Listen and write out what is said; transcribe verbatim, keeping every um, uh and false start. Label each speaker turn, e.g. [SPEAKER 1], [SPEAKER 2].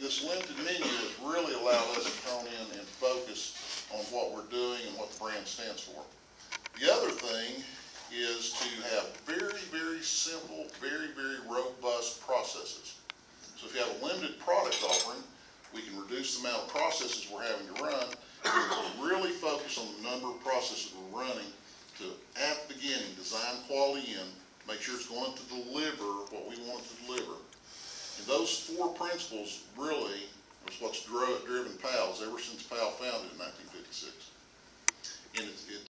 [SPEAKER 1] this limited menu has really allowed us to hone in and focus on what we're doing and what the brand stands for. The other thing is to have very, very simple, very, very robust processes. So if you have a limited product offering, we can reduce the amount of processes we're having to run. We really focus on the number of processes we're running to, at the beginning, design quality in, make sure it's going to deliver what we want it to deliver. And those four principles really is what's dro driven PALS ever since PAL founded in nineteen fifty-six. And it, it